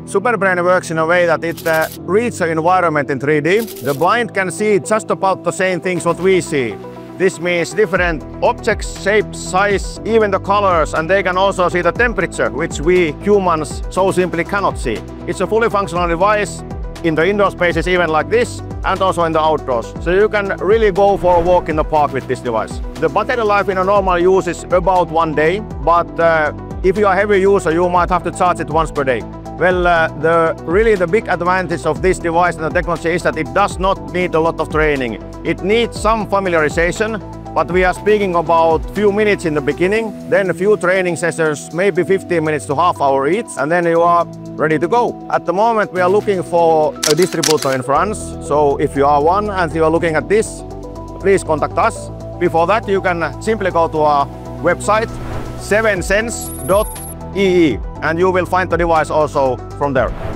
SuperBrain works in a way that it reads the environment in 3D. The blind can see just about the same things what we see. This means different objects, shapes, size, even the colors, and they can also see the temperature, which we humans so simply cannot see. It's a fully functional device in the indoor spaces even like this, and also in the outdoors. So you can really go for a walk in the park with this device. The battery life in a normal use is about 1 day, but if you are a heavy user, you might have to charge it once per day. Well, the big advantage of this device and the technology is that it does not need a lot of training. It needs some familiarization, but we are speaking about few minutes in the beginning, then a few training sessions, maybe 15 minutes to half hour each, and then you are ready to go. At the moment, we are looking for a distributor in France. So if you are one and you are looking at this, please contact us. Before that, you can simply go to our website, 7sense.ee, and you will find the device also from there.